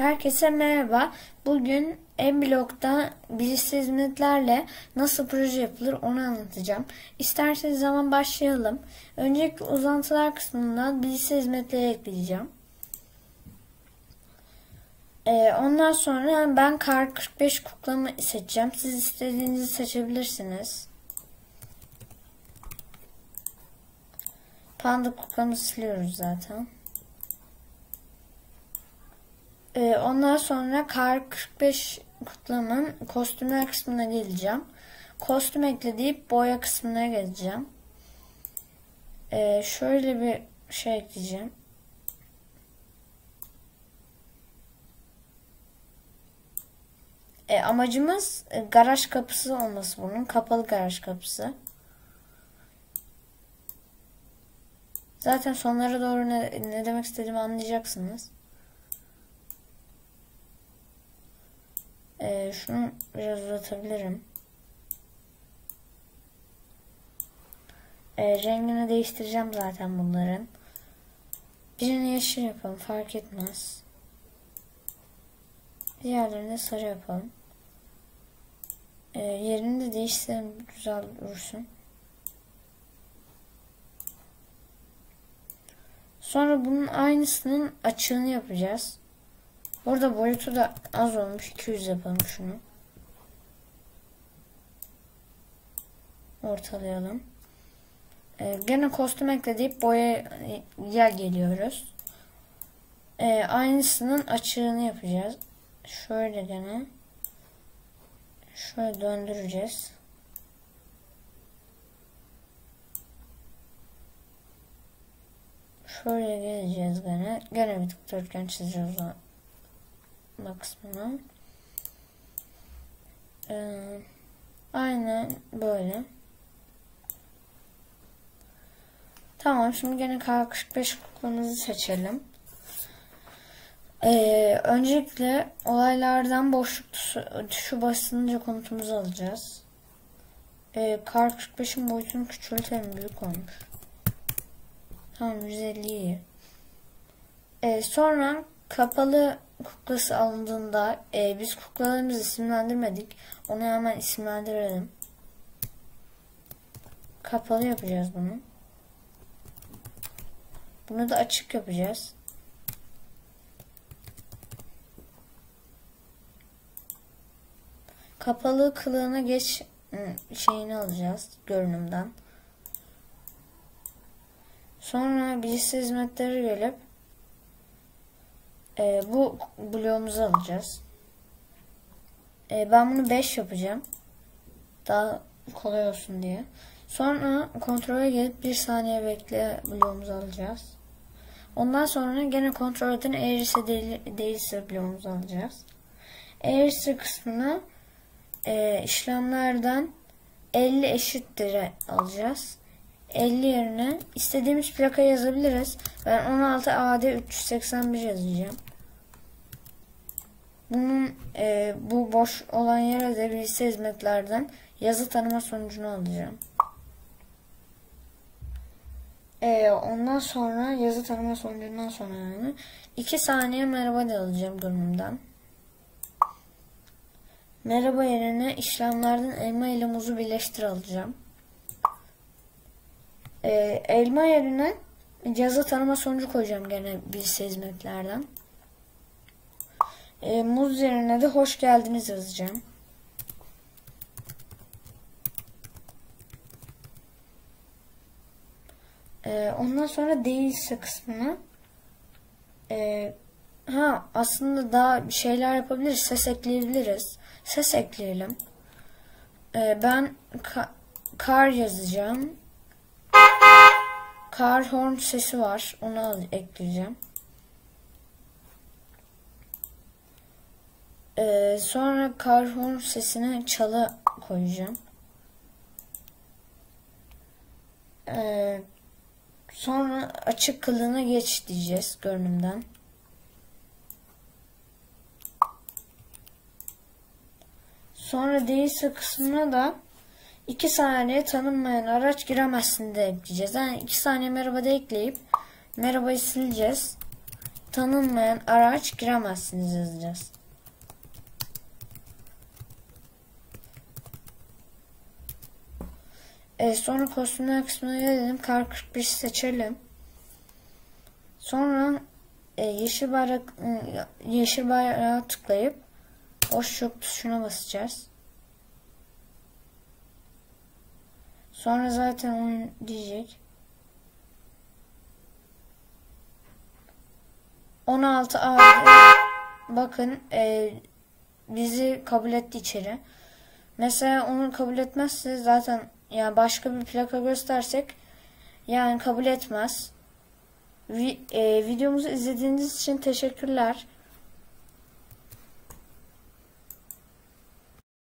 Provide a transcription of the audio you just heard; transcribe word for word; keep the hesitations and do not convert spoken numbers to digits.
Herkese merhaba. Bugün mBlock'ta bilişsel hizmetlerle nasıl proje yapılır onu anlatacağım. İsterseniz zaman başlayalım. Öncelikle uzantılar kısmından bilişsel hizmetleri ekleyeceğim. Ee, ondan sonra ben Kar kırk beş kuklamı seçeceğim. Siz istediğinizi seçebilirsiniz. Panda kuklamı siliyoruz zaten. Ee, ondan sonra Kar kırk beş kuklamın kostümler kısmına geleceğim. Kostüm ekle deyip boya kısmına geleceğim. Ee, şöyle bir şey ekleyeceğim. E, amacımız e, garaj kapısı olması bunun. Kapalı garaj kapısı. Zaten sonlara doğru ne, ne demek istediğimi anlayacaksınız. E, şunu biraz uzatabilirim. E, rengini değiştireceğim zaten bunların. Birini yeşil yapalım, fark etmez. Diğerlerini sarı yapalım. E, yerini de değiştirelim, güzel dursun. Sonra bunun aynısının açığını yapacağız. Burada boyutu da az olmuş. iki yüz yapalım şunu. Ortalayalım. Ee, gene kostüm ekle deyip boyaya geliyoruz. Ee, aynısının açığını yapacağız. Şöyle gene. Şöyle döndüreceğiz. Şöyle geleceğiz gene. Gene bir dikdörtgen çizeceğiz o kısmını. Ee, aynen böyle. Tamam, şimdi gene Kar kırk beş kuklamızı seçelim. Ee, öncelikle olaylardan boşluk tuşu, tuşu basınca komutumuzu alacağız. Ee, Kar kırk beşin boyutunu küçültelim, büyük olmuş. Tamam, yüz elli iyi. Ee, sonra kapalı kuklası alındığında e, biz kuklalarımızı isimlendirmedik. Onu hemen isimlendirelim. Kapalı yapacağız bunu. Bunu da açık yapacağız. Kapalı kılığına geç şeyini alacağız görünümden. Sonra bilişsel hizmetlere gelip e, bu bloğumuzu alacağız. E, ben bunu beş yapacağım. Daha kolay olsun diye. Sonra kontrole gelip bir saniye bekle bloğumuzu alacağız. Ondan sonra gene kontrolden eğrisi değilse bloğumuzu alacağız. Eğrisi kısmını e, işlemlerden elli eşittir alacağız. elli yerine istediğimiz plaka yazabiliriz. Ben on altı A D üç yüz seksen bir yazacağım. Bunun e, bu boş olan yere de bilgisayar hizmetlerden yazı tanıma sonucunu alacağım. E, ondan sonra yazı tanıma sonucundan sonra yani iki saniye merhaba da alacağım görünümden. Merhaba yerine işlemlerden elma ile muzu birleştir alacağım. Ee, elma yerine yazı tanıma sonucu koyacağım gene bilgisayar hizmetlerden. Ee, muz yerine de hoş geldiniz yazacağım. Ee, ondan sonra değilse kısmına e, ha aslında daha şeyler yapabiliriz. Ses ekleyebiliriz. Ses ekleyelim. Ee, ben ka kar yazacağım. Kar horn sesi var. Onu ekleyeceğim. Ee, sonra kar horn sesine çalı koyacağım. Ee, sonra açık kılığına geç diyeceğiz görünümden. Sonra değilse kısmına da iki saniye tanınmayan araç giremezsin de ekleyeceğiz. Yani iki saniye merhaba da ekleyip merhabayı sileceğiz. tanınmayan araç giremezsiniz yazacağız. E, sonra kostümler kısmına gelelim. Kar kırk bir seçelim. Sonra e, yeşil bayrak e, yeşil bayrağa tıklayıp boşluk tuşuna basacağız. Sonra zaten onu diyecek. on altı A bakın e, bizi kabul etti içeri. Mesela onu kabul etmezse zaten yani başka bir plaka göstersek yani kabul etmez. Vi, e, videomuzu izlediğiniz için teşekkürler.